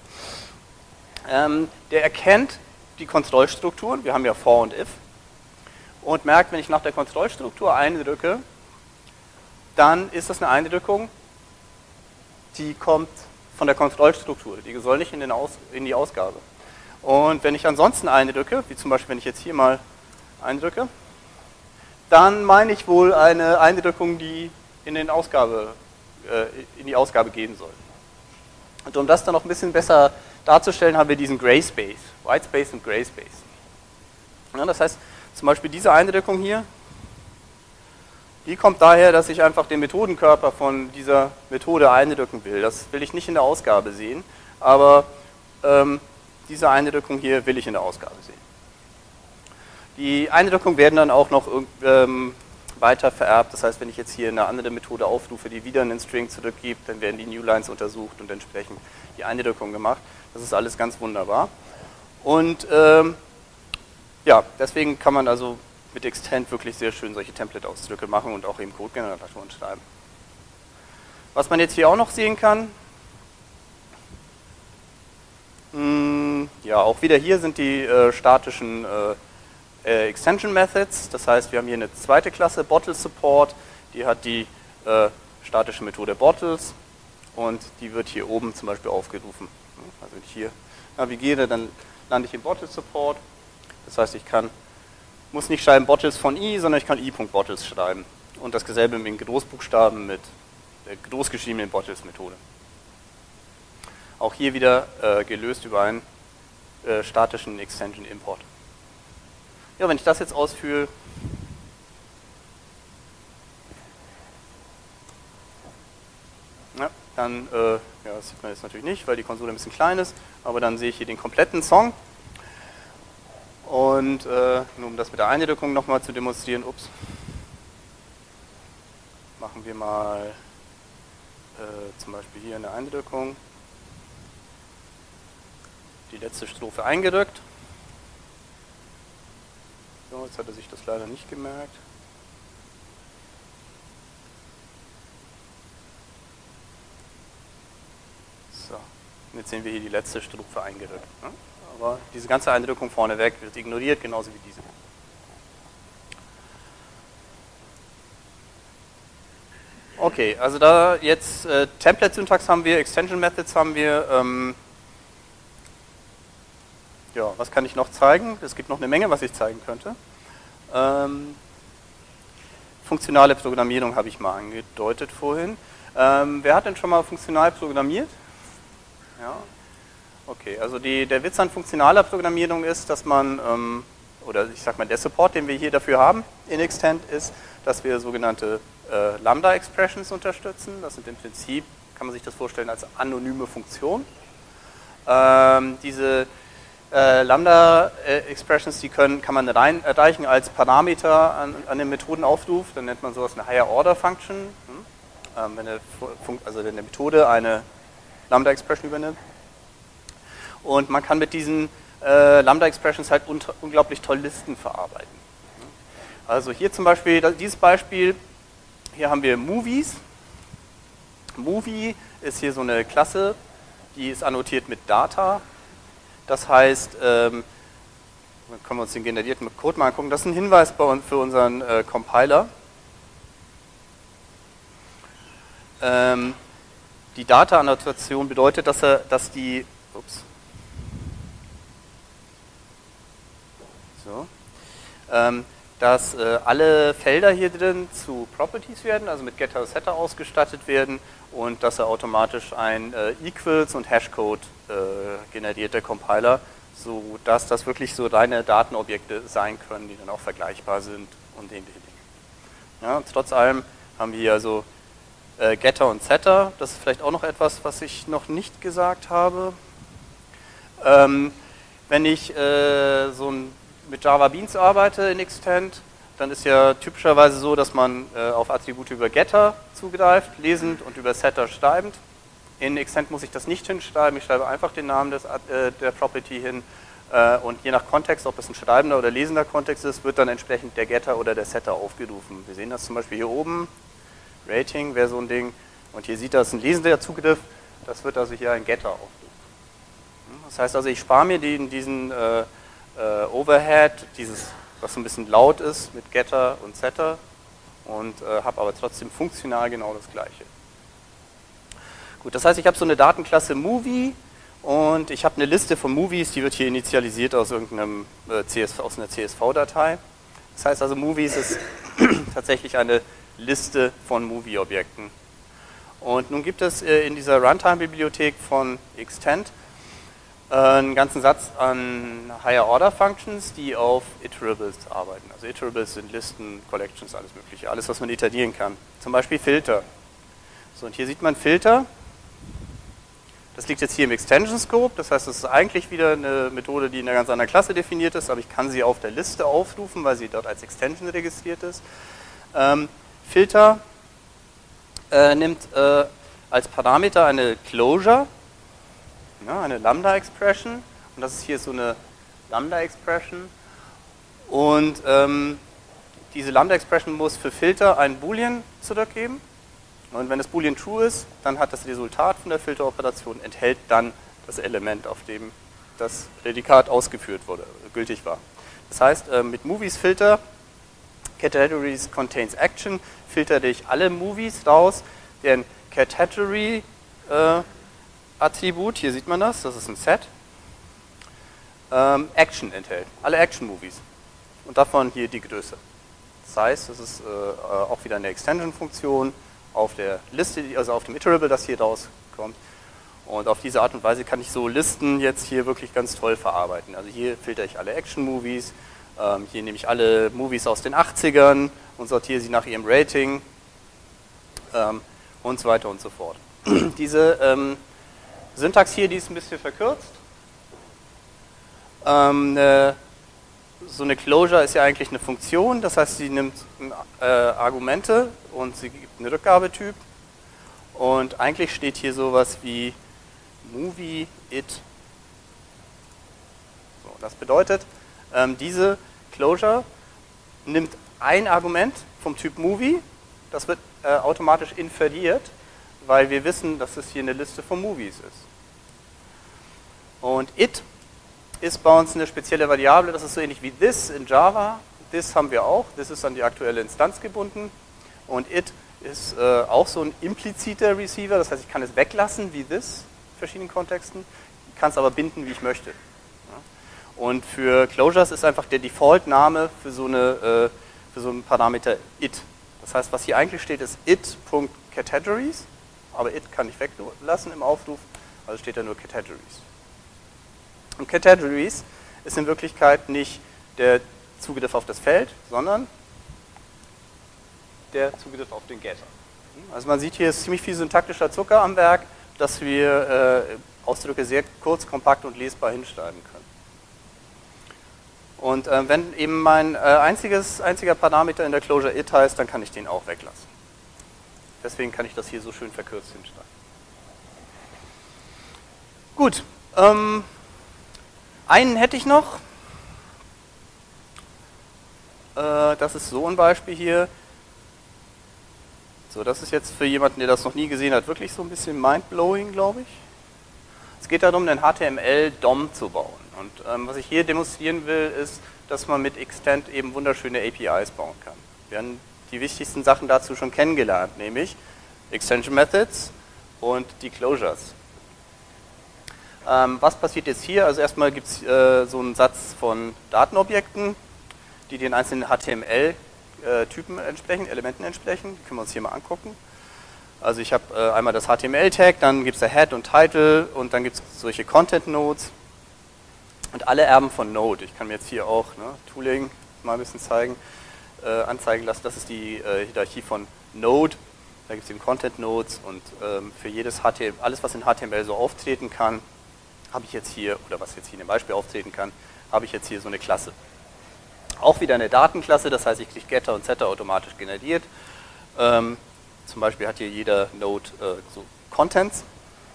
Ähm, der erkennt die Kontrollstrukturen, wir haben ja For und If, und merkt, wenn ich nach der Kontrollstruktur eindrücke, dann ist das eine Eindrückung, die kommt von der Kontrollstruktur. Die soll nicht in, den Aus, in die Ausgabe. Und wenn ich ansonsten eindrücke, wie zum Beispiel, wenn ich jetzt hier mal eindrücke, dann meine ich wohl eine Eindrückung, die in, den Ausgabe, äh, in die Ausgabe gehen soll. Und um das dann noch ein bisschen besser darzustellen, haben wir diesen Gray Space, White Space und Gray Space. Ja, das heißt, zum Beispiel diese Eindrückung hier, die kommt daher, dass ich einfach den Methodenkörper von dieser Methode eindrücken will. Das will ich nicht in der Ausgabe sehen, aber ähm, diese Eindrückung hier will ich in der Ausgabe sehen. Die Eindrückungen werden dann auch noch ähm, weiter vererbt. Das heißt, wenn ich jetzt hier eine andere Methode aufrufe, die wieder einen String zurückgibt, dann werden die Newlines untersucht und entsprechend die Eindrückung gemacht. Das ist alles ganz wunderbar. Und ähm, ja, deswegen kann man also mit Extend wirklich sehr schön solche Template-Ausdrücke machen und auch eben Code-Generatoren schreiben. Was man jetzt hier auch noch sehen kann, mh, ja, auch wieder hier sind die äh, statischen äh, äh, Extension Methods. Das heißt, wir haben hier eine zweite Klasse, Bottle Support, die hat die äh, statische Methode Bottles und die wird hier oben zum Beispiel aufgerufen. Also wenn ich hier navigiere, dann lande ich im Bottle Support. Das heißt, ich kann muss nicht schreiben Bottles von i, sondern ich kann i.bottles schreiben. Und das dasselbe mit den Großbuchstaben mit der großgeschriebenen Bottles-Methode. Auch hier wieder äh, gelöst über einen äh, statischen Extension Import. Ja, wenn ich das jetzt ausführe, ja, dann, äh, ja, das sieht man jetzt natürlich nicht, weil die Konsole ein bisschen klein ist, aber dann sehe ich hier den kompletten Song. Und äh, nur um das mit der Eindrückung nochmal zu demonstrieren, ups, machen wir mal äh, zum Beispiel hier eine Eindrückung, die letzte Strophe eingedrückt. So, jetzt hat er sich das leider nicht gemerkt. So, und jetzt sehen wir hier die letzte Strophe eingedrückt. Ne? Aber diese ganze Eindrückung vorneweg wird ignoriert, genauso wie diese. Okay, also da jetzt äh, Template-Syntax haben wir, Extension-Methods haben wir. Ähm, ja, was kann ich noch zeigen? Es gibt noch eine Menge, was ich zeigen könnte. Ähm, funktionale Programmierung habe ich mal angedeutet vorhin. Ähm, wer hat denn schon mal funktional programmiert? Ja. Okay, also die, der Witz an funktionaler Programmierung ist, dass man, ähm, oder ich sag mal, der Support, den wir hier dafür haben in Extend, ist, dass wir sogenannte äh, Lambda-Expressions unterstützen. Das sind im Prinzip, kann man sich das vorstellen, als anonyme Funktionen. Ähm, diese äh, Lambda-Expressions, die können, kann man rein, erreichen als Parameter an, an den Methodenaufruf. Dann nennt man sowas eine Higher-Order-Function. Hm? Ähm, wenn, eine, also wenn eine Methode eine Lambda-Expression übernimmt. Und man kann mit diesen äh, Lambda-Expressions halt un unglaublich toll Listen verarbeiten. Also hier zum Beispiel, dieses Beispiel, hier haben wir Movies. Movie ist hier so eine Klasse, die ist annotiert mit Data. Das heißt, ähm, können wir uns den generierten Code mal angucken, das ist ein Hinweis bei uns für unseren äh, Compiler. Ähm, die Data-Annotation bedeutet, dass, er, dass die, ups, So. Ähm, dass äh, alle Felder hier drin zu Properties werden, also mit Getter und Setter ausgestattet werden und dass er automatisch ein äh, Equals und Hashcode äh, generiert, der Compiler, sodass das wirklich so reine Datenobjekte sein können, die dann auch vergleichbar sind und ähnliche Dinge. Ja, und trotz allem haben wir hier also äh, Getter und Setter, das ist vielleicht auch noch etwas, was ich noch nicht gesagt habe. Ähm, wenn ich äh, so ein mit Java Beans arbeite in Extend, dann ist ja typischerweise so, dass man äh, auf Attribute über Getter zugreift, lesend und über Setter schreibend. In Extend muss ich das nicht hinschreiben, ich schreibe einfach den Namen des, äh, der Property hin äh, und je nach Kontext, ob es ein schreibender oder lesender Kontext ist, wird dann entsprechend der Getter oder der Setter aufgerufen. Wir sehen das zum Beispiel hier oben, Rating wäre so ein Ding und hier sieht das ein lesender Zugriff, das wird also hier ein Getter aufrufen. Das heißt also, ich spare mir den, diesen äh, Uh, Overhead, dieses, was so ein bisschen laut ist mit Getter und Setter und äh, habe aber trotzdem funktional genau das Gleiche. Gut, das heißt, ich habe so eine Datenklasse Movie und ich habe eine Liste von Movies, die wird hier initialisiert aus irgendeinem äh, C S V, aus einer C S V-Datei. Das heißt also, Movies ist tatsächlich eine Liste von Movie-Objekten. Und nun gibt es äh, in dieser Runtime-Bibliothek von Extend äh, einen ganzen Satz an Higher-Order-Functions, die auf Iterables arbeiten. Also Iterables sind Listen, Collections, alles Mögliche, alles, was man iterieren kann. Zum Beispiel Filter. So, und hier sieht man Filter. Das liegt jetzt hier im Extension Scope, das heißt, das ist eigentlich wieder eine Methode, die in einer ganz anderen Klasse definiert ist, aber ich kann sie auf der Liste aufrufen, weil sie dort als Extension registriert ist. Ähm, Filter äh, nimmt äh, als Parameter eine Closure, ja, eine Lambda-Expression, und das ist hier so eine Lambda-Expression, und ähm, diese Lambda-Expression muss für Filter ein Boolean zurückgeben. Und wenn das Boolean true ist, dann hat das Resultat von der Filteroperation, enthält dann das Element, auf dem das Prädikat ausgeführt wurde, gültig war. Das heißt, mit Movies Filter, Categories contains action, filtere ich alle Movies raus, deren Category äh, Attribut, hier sieht man das, das ist ein Set, ähm, Action enthält, alle Action-Movies. Und davon hier die Größe. Das heißt, das ist äh, auch wieder eine Extension-Funktion, auf der Liste, also auf dem Iterable, das hier rauskommt. Und auf diese Art und Weise kann ich so Listen jetzt hier wirklich ganz toll verarbeiten. Also hier filtere ich alle Action-Movies, ähm, hier nehme ich alle Movies aus den achtzigern und sortiere sie nach ihrem Rating ähm, und so weiter und so fort. Diese ähm, Syntax hier, die ist ein bisschen verkürzt. Ähm, eine So eine Closure ist ja eigentlich eine Funktion, das heißt, sie nimmt äh, Argumente und sie gibt einen Rückgabetyp. Und eigentlich steht hier sowas wie Movie it. So, das bedeutet, ähm, diese Closure nimmt ein Argument vom Typ Movie, das wird äh, automatisch inferiert, weil wir wissen, dass es hier eine Liste von Movies ist. Und it ist bei uns eine spezielle Variable, das ist so ähnlich wie this in Java. This haben wir auch, this ist an die aktuelle Instanz gebunden. Und it ist äh, auch so ein impliziter Receiver, das heißt, ich kann es weglassen wie this in verschiedenen Kontexten, ich kann es aber binden, wie ich möchte. Ja. Und für Closures ist einfach der Default-Name für so, eine, äh, für so einen Parameter it. Das heißt, was hier eigentlich steht, ist it.categories, aber it kann ich weglassen im Aufruf, also steht da nur categories. Und Categories ist in Wirklichkeit nicht der Zugriff auf das Feld, sondern der Zugriff auf den Getter. Also man sieht, hier ist ziemlich viel syntaktischer Zucker am Werk, dass wir äh, Ausdrücke sehr kurz, kompakt und lesbar hinschreiben können. Und äh, wenn eben mein äh, einziges, einziger Parameter in der Closure it heißt, dann kann ich den auch weglassen. Deswegen kann ich das hier so schön verkürzt hinschreiben. Gut. Ähm, Einen hätte ich noch, äh, das ist so ein Beispiel hier. So, das ist jetzt für jemanden, der das noch nie gesehen hat, wirklich so ein bisschen mindblowing, glaube ich. Es geht darum, einen H T M L-D O M zu bauen. Und ähm, was ich hier demonstrieren will, ist, dass man mit Extend eben wunderschöne A P Is bauen kann. Wir haben die wichtigsten Sachen dazu schon kennengelernt, nämlich Extension Methods und die Closures. Ähm, was passiert jetzt hier? Also erstmal gibt es äh, so einen Satz von Datenobjekten, die den einzelnen H T M L-Typen äh, entsprechen, Elementen entsprechen. Die können wir uns hier mal angucken. Also ich habe äh, einmal das H T M L-Tag, dann gibt es da Head und Title und dann gibt es solche Content-Nodes und alle erben von Node. Ich kann mir jetzt hier auch ne, Tooling mal ein bisschen zeigen, äh, anzeigen lassen. Das ist die äh, Hierarchie von Node. Da gibt es eben Content-Nodes und ähm, für jedes H T M L, alles was in H T M L so auftreten kann, habe ich jetzt hier, oder was jetzt hier in dem Beispiel auftreten kann, habe ich jetzt hier so eine Klasse. Auch wieder eine Datenklasse, das heißt, ich kriege Getter und Setter automatisch generiert. Ähm, zum Beispiel hat hier jeder Node äh, so Contents.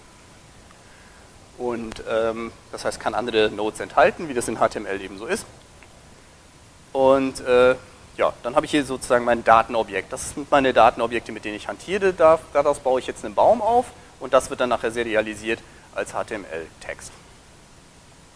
Und ähm, das heißt, kann andere Nodes enthalten, wie das in H T M L eben so ist. Und äh, ja, dann habe ich hier sozusagen mein Datenobjekt. Das sind meine Datenobjekte, mit denen ich hantiere. Daraus baue ich jetzt einen Baum auf und das wird dann nachher serialisiert als H T M L-Text.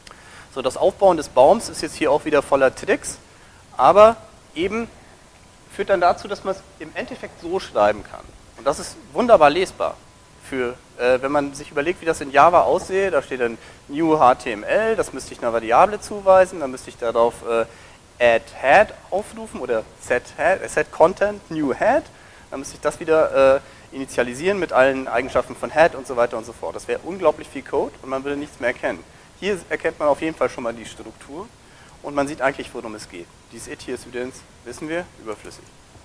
So, das Aufbauen des Baums ist jetzt hier auch wieder voller Tricks, aber eben führt dann dazu, dass man es im Endeffekt so schreiben kann. Und das ist wunderbar lesbar. Für, äh, wenn man sich überlegt, wie das in Java aussehe, da steht dann New H T M L, das müsste ich einer Variable zuweisen, dann müsste ich darauf äh, Add Head aufrufen oder Set, head, set Content New Head, dann müsste ich das wieder äh, initialisieren mit allen Eigenschaften von Head und so weiter und so fort. Das wäre unglaublich viel Code und man würde nichts mehr erkennen. Hier erkennt man auf jeden Fall schon mal die Struktur und man sieht eigentlich, worum es geht. Dieses It hier ist übrigens, wissen wir, überflüssig.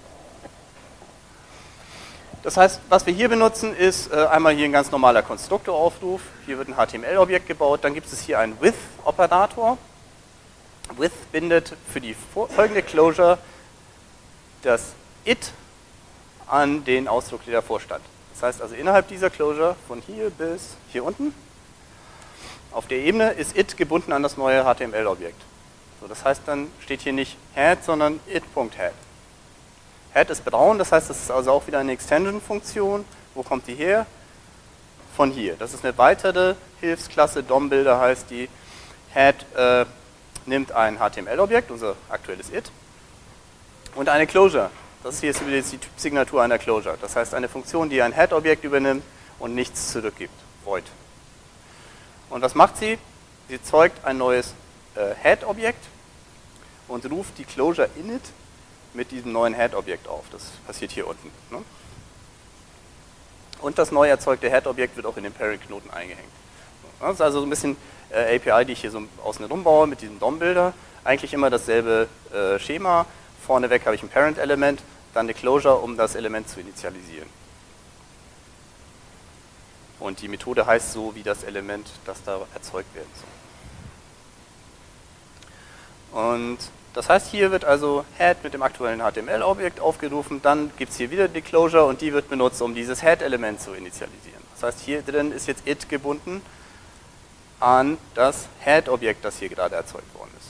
Das heißt, was wir hier benutzen, ist äh, einmal hier ein ganz normaler Konstruktoraufruf. Hier wird ein H T M L-Objekt gebaut. Dann gibt es hier einen With-Operator. With bindet für die folgende Closure das It an den Ausdruck, der davor stand. Das heißt also, innerhalb dieser Closure von hier bis hier unten, auf der Ebene ist It gebunden an das neue H T M L-Objekt. So, das heißt, dann steht hier nicht Head, sondern It.Head. Head ist braun, das heißt, das ist also auch wieder eine Extension-Funktion. Wo kommt die her? Von hier. Das ist eine weitere Hilfsklasse, D O M-Builder heißt die. Head äh, nimmt ein H T M L-Objekt, unser aktuelles It, und eine Closure. Das hier ist übrigens die Typsignatur einer Closure. Das heißt, eine Funktion, die ein Head-Objekt übernimmt und nichts zurückgibt. Void. Und was macht sie? Sie zeugt ein neues äh, Head-Objekt und ruft die Closure init mit diesem neuen Head-Objekt auf. Das passiert hier unten. Ne? Und das neu erzeugte Head-Objekt wird auch in den Parent-Knoten eingehängt. Das ist also so ein bisschen äh, A P I, die ich hier so außen rumbaue mit diesem D O M-Builder. Eigentlich immer dasselbe äh, Schema. Vorneweg habe ich ein Parent-Element, dann eine Closure, um das Element zu initialisieren. Und die Methode heißt so, wie das Element, das da erzeugt werden soll. Und das heißt, hier wird also Head mit dem aktuellen H T M L-Objekt aufgerufen, dann gibt es hier wieder die Closure und die wird benutzt, um dieses Head-Element zu initialisieren. Das heißt, hier drin ist jetzt It gebunden an das Head-Objekt, das hier gerade erzeugt worden ist.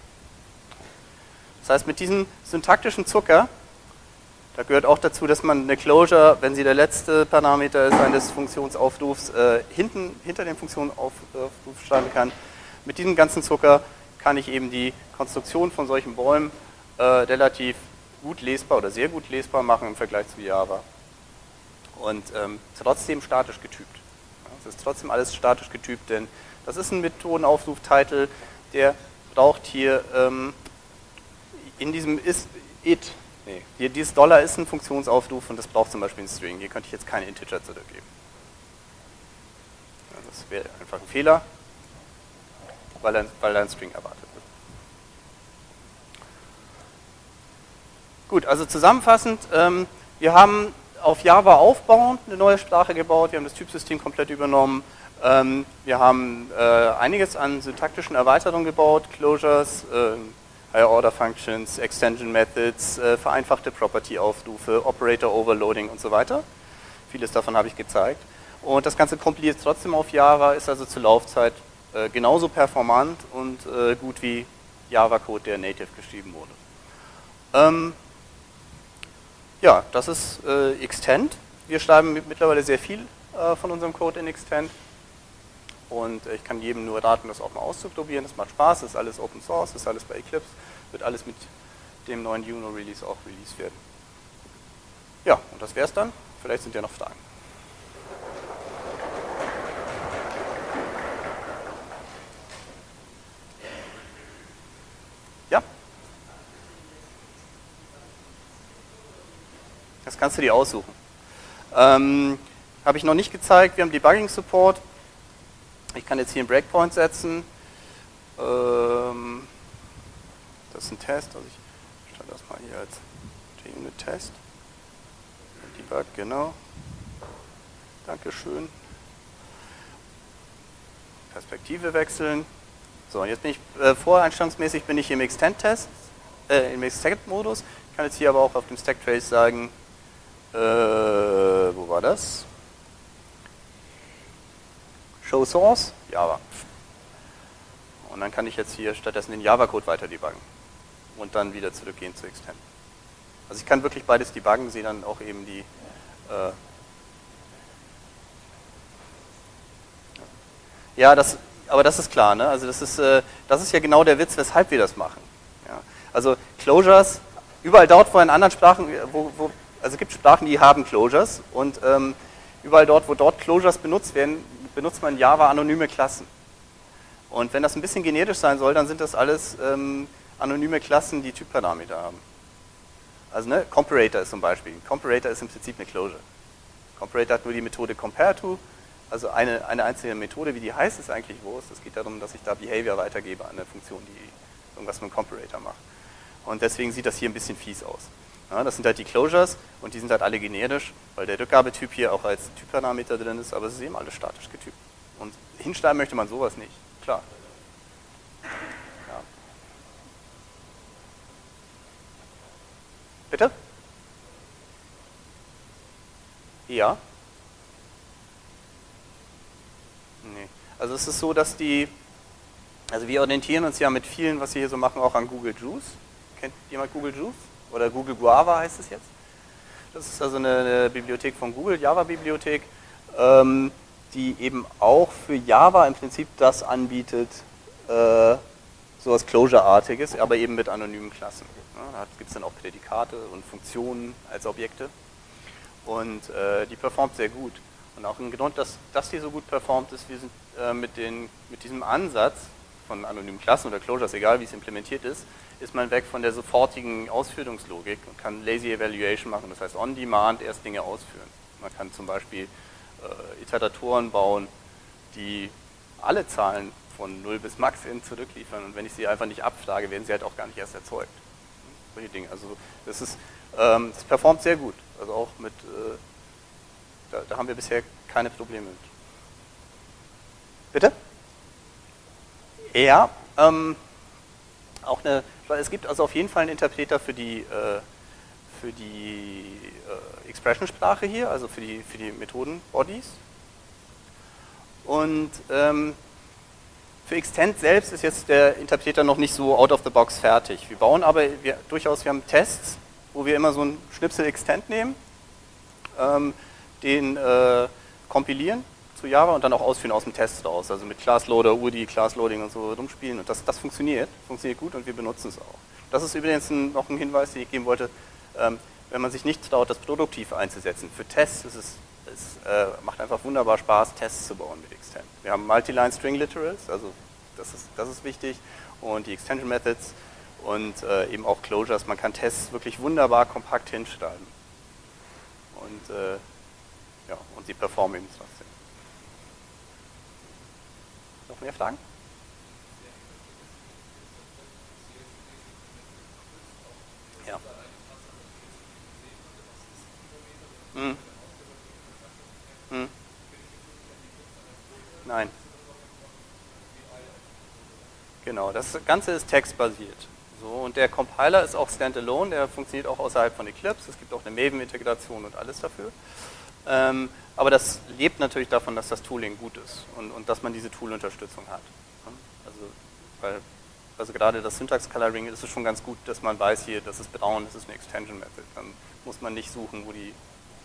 Das heißt, mit diesem syntaktischen Zucker, da gehört auch dazu, dass man eine Closure, wenn sie der letzte Parameter ist eines Funktionsaufrufs, äh, hinten, hinter dem Funktionsaufruf schreiben kann. Mit diesem ganzen Zucker kann ich eben die Konstruktion von solchen Bäumen äh, relativ gut lesbar oder sehr gut lesbar machen im Vergleich zu Java. Und ähm, trotzdem statisch getypt. Es ist trotzdem alles statisch getypt, denn das ist ein Methodenaufruf-Title, der braucht hier ähm, in diesem ist it, nee, hier dieses Dollar ist ein Funktionsaufruf und das braucht zum Beispiel ein String. Hier könnte ich jetzt keine Integer zurückgeben. Ja, das wäre einfach ein Fehler, weil ein, weil ein String erwartet wird. Gut, also zusammenfassend, ähm, wir haben auf Java aufbauend eine neue Sprache gebaut, wir haben das Typsystem komplett übernommen, ähm, wir haben äh, einiges an syntaktischen Erweiterungen gebaut, Closures, äh, Higher Order Functions, Extension Methods, äh, vereinfachte Property-Aufrufe, Operator Overloading und so weiter. Vieles davon habe ich gezeigt. Und das Ganze kompiliert trotzdem auf Java, ist also zur Laufzeit äh, genauso performant und äh, gut wie Java-Code, der native geschrieben wurde. Ähm, ja, das ist äh, Extend. Wir schreiben mittlerweile sehr viel äh, von unserem Code in Extend. Und ich kann jedem nur raten, das auch mal auszuprobieren. Das macht Spaß, das ist alles Open Source, das ist alles bei Eclipse, wird alles mit dem neuen Juno Release auch released werden. Ja, und das wäre es dann. Vielleicht sind ja noch Fragen. Ja? Das kannst du dir aussuchen. Ähm, habe ich noch nicht gezeigt, wir haben Debugging Support. Ich kann jetzt hier einen Breakpoint setzen. Ähm, das ist ein Test, also ich stelle das mal hier als JUnit-Test. Debug, genau. Dankeschön. Perspektive wechseln. So, jetzt bin ich, äh, voreinstellungsmäßig bin ich im Extend-Test, äh, im Extend-Modus. Ich kann jetzt hier aber auch auf dem Stacktrace sagen, äh, wo war das? Show Source, Java. Und dann kann ich jetzt hier stattdessen den Java-Code weiter debuggen und dann wieder zurückgehen zu Extend. Also ich kann wirklich beides debuggen, sehe dann auch eben die äh ja, das, aber das ist klar, ne? Also das ist, äh, das ist ja genau der Witz, weshalb wir das machen. Ja? Also Closures überall dort, wo in anderen Sprachen, wo, wo, also es gibt Sprachen, die haben Closures und ähm, überall dort, wo dort Closures benutzt werden, benutzt man in Java anonyme Klassen. Und wenn das ein bisschen generisch sein soll, dann sind das alles ähm, anonyme Klassen, die Typparameter haben. Also ne, Comparator ist zum Beispiel. Comparator ist im Prinzip eine Closure. Comparator hat nur die Methode CompareTo, also eine, eine einzelne Methode, wie die heißt, ist eigentlich Wurst. Es geht darum, dass ich da Behavior weitergebe an eine Funktion, die irgendwas mit dem Comparator macht. Und deswegen sieht das hier ein bisschen fies aus. Ja, das sind halt die Closures und die sind halt alle generisch, weil der Rückgabetyp hier auch als Typparameter drin ist, aber es ist eben alles statisch getypt. Und hinschreiben möchte man sowas nicht, klar. Ja. Bitte? Ja? Nee. Also es ist so, dass die, also wir orientieren uns ja mit vielen, was wir hier so machen, auch an Google Juice. Kennt jemand Google Juice? Oder Google Guava heißt es jetzt. Das ist also eine, eine Bibliothek von Google, Java-Bibliothek, ähm, die eben auch für Java im Prinzip das anbietet, äh, sowas Closure-artiges, aber eben mit anonymen Klassen. Ja, da gibt es dann auch Prädikate und Funktionen als Objekte. Und äh, die performt sehr gut. Und auch ein Grund, dass, dass die so gut performt, ist, wir sind äh, mit, den, mit diesem Ansatz von anonymen Klassen oder Closures, egal wie es implementiert ist, ist man weg von der sofortigen Ausführungslogik und kann Lazy Evaluation machen, das heißt on demand erst Dinge ausführen. Man kann zum Beispiel äh, Iteratoren bauen, die alle Zahlen von null bis Max in zurückliefern und wenn ich sie einfach nicht abfrage, werden sie halt auch gar nicht erst erzeugt. Solche Dinge. Also das ist, ähm, das performt sehr gut. Also auch mit, äh, da, da haben wir bisher keine Probleme mit. Bitte? Ja, ähm, auch eine, es gibt also auf jeden Fall einen Interpreter für die, äh, für die äh, Expression-Sprache hier, also für die, für die Methoden-Bodies. Und ähm, für Extend selbst ist jetzt der Interpreter noch nicht so out of the box fertig. Wir bauen aber wir, durchaus, wir haben Tests, wo wir immer so einen Schnipsel Extend nehmen, ähm, den äh, kompilieren zu Java und dann auch ausführen aus dem Test raus. Also mit Classloader, U D I, Classloading und so rumspielen. Und das, das funktioniert, funktioniert gut und wir benutzen es auch. Das ist übrigens ein, noch ein Hinweis, den ich geben wollte. Ähm, wenn man sich nicht traut, das produktiv einzusetzen, für Tests ist es, es äh, macht einfach wunderbar Spaß, Tests zu bauen mit Extend. Wir haben Multiline String Literals, also das ist, das ist wichtig, und die Extension Methods und äh, eben auch Closures. Man kann Tests wirklich wunderbar kompakt hinschreiben. Und, äh, ja, und sie performen eben trotzdem. Noch mehr Fragen? Ja. Hm. Hm. Nein. Genau, das Ganze ist textbasiert. So, und der Compiler ist auch standalone, der funktioniert auch außerhalb von Eclipse. Es gibt auch eine Maven-Integration und alles dafür. Ähm, aber das lebt natürlich davon, dass das Tooling gut ist und, und dass man diese Tool-Unterstützung hat. Also, weil, also gerade das Syntax-Coloring ist es schon ganz gut, dass man weiß hier, das ist braun, das ist eine Extension-Method. Dann muss man nicht suchen, wo die...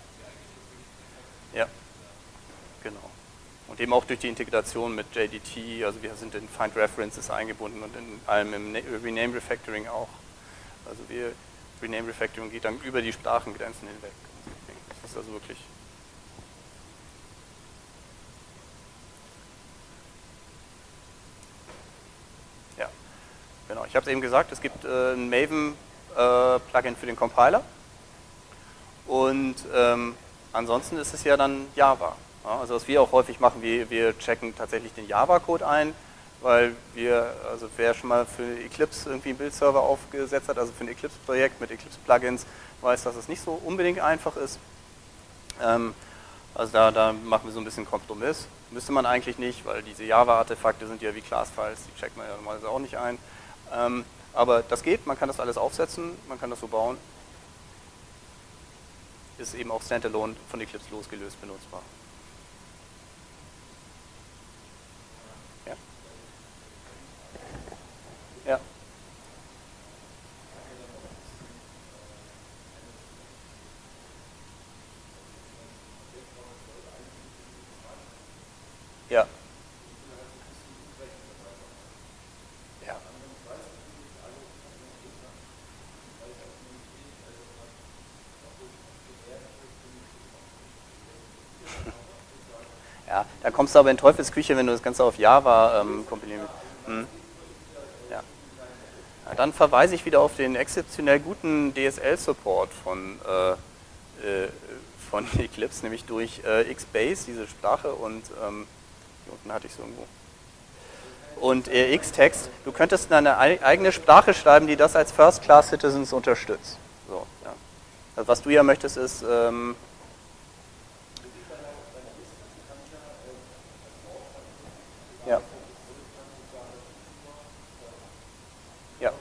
Ja, genau. Und eben auch durch die Integration mit J D T, also wir sind in Find References eingebunden und in allem im Rename Refactoring auch. Also wir, Rename Refactoring geht dann über die Sprachengrenzen hinweg. Das ist also wirklich... Ja, genau. Ich habe es eben gesagt, es gibt äh, ein Maven-Plugin äh, für den Compiler und ähm, ansonsten ist es ja dann Java. Ja, also was wir auch häufig machen, wir, wir checken tatsächlich den Java-Code ein, weil wir, also wer schon mal für Eclipse irgendwie einen Bildserver aufgesetzt hat, also für ein Eclipse-Projekt mit Eclipse-Plugins, weiß, dass es nicht so unbedingt einfach ist. Ähm, also da, da machen wir so ein bisschen Kompromiss. Müsste man eigentlich nicht, weil diese Java-Artefakte sind ja wie Class-Files, die checkt man ja normalerweise auch nicht ein. Ähm, aber das geht, man kann das alles aufsetzen, man kann das so bauen. Ist eben auch standalone von Eclipse losgelöst benutzbar. Ja. Ja. Ja. Ja. kommst du aber in Teufelsküche, wenn du das Ganze auf Java ähm, kompilieren willst. Hm. Ja. Ja, dann verweise ich wieder auf den exzeptionell guten D S L-Support von, äh, äh, von Eclipse, nämlich durch äh, Xbase, diese Sprache, und ähm, hier unten hatte ich es irgendwo. Und äh, Xtext, du könntest eine eigene Sprache schreiben, die das als First-Class-Citizens unterstützt. So, ja. Also was du ja möchtest, ist ähm, ja. Ja.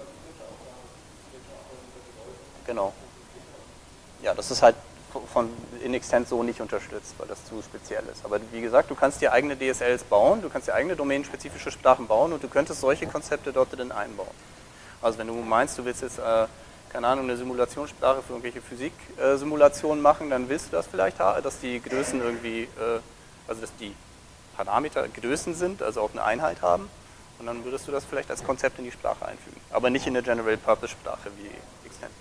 Genau. Ja, das ist halt von inextent so nicht unterstützt, weil das zu speziell ist. Aber wie gesagt, du kannst dir eigene D S Ls bauen, du kannst dir eigene domänenspezifische Sprachen bauen und du könntest solche Konzepte dort drin einbauen. Also wenn du meinst, du willst jetzt, äh, keine Ahnung, eine Simulationssprache für irgendwelche Physik-Simulationen machen, dann willst du das vielleicht haben, dass die Größen irgendwie, äh, also dass die Parameter Größen sind, also auch eine Einheit haben. Und dann würdest du das vielleicht als Konzept in die Sprache einfügen. Aber nicht in eine General-Purpose-Sprache wie Xtend.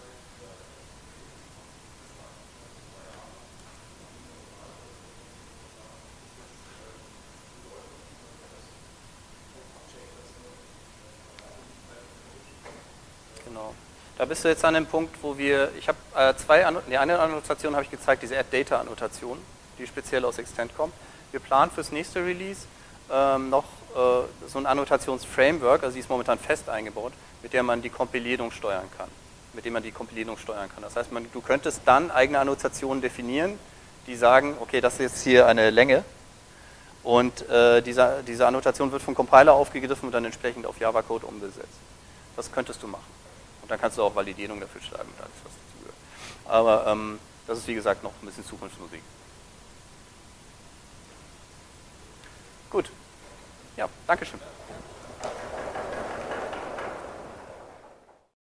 Genau. Da bist du jetzt an dem Punkt, wo wir, ich habe äh, zwei, An nee, eine Annotation habe ich gezeigt, diese Add-Data-Annotation, die speziell aus Xtend kommt. Wir planen fürs nächste Release ähm, noch äh, so ein Annotationsframework, also die ist momentan fest eingebaut, mit der man die Kompilierung steuern kann. Mit dem man die Kompilierung steuern kann. Das heißt, man, du könntest dann eigene Annotationen definieren, die sagen, okay, das ist jetzt hier eine Länge und äh, diese, diese Annotation wird vom Compiler aufgegriffen und dann entsprechend auf Java-Code umgesetzt. Das könntest du machen. Und dann kannst du auch Validierung dafür schreiben und alles, was dazugehört. Aber ähm, das ist, wie gesagt, noch ein bisschen Zukunftsmusik. Gut. Ja, Dankeschön.